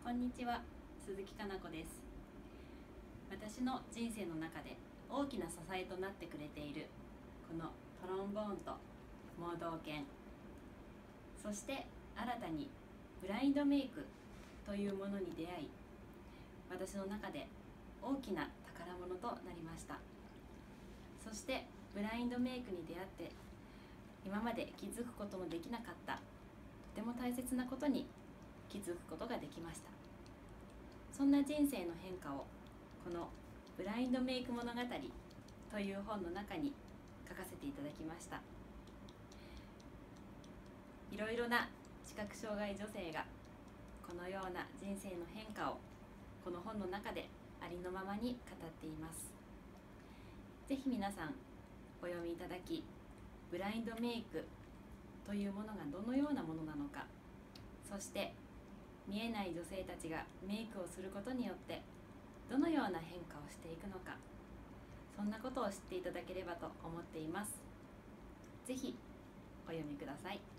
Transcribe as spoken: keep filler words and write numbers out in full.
こんにちは、鈴木かな子です。私の人生の中で大きな支えとなってくれているこのトロンボーンと盲導犬、そして新たにブラインドメイクというものに出会い、私の中で大きな宝物となりました。そしてブラインドメイクに出会って今まで気づくことのできなかったとても大切なことに気づくことができました。そんな人生の変化をこのブラインドメイク物語という本の中に書かせていただきました。いろいろな視覚障害女性がこのような人生の変化をこの本の中でありのままに語っています。ぜひ皆さんお読みいただき、ブラインドメイクというものがどのようなものなのか、そして見えない女性たちがメイクをすることによってどのような変化をしていくのか、そんなことを知っていただければと思っています。ぜひお読みください。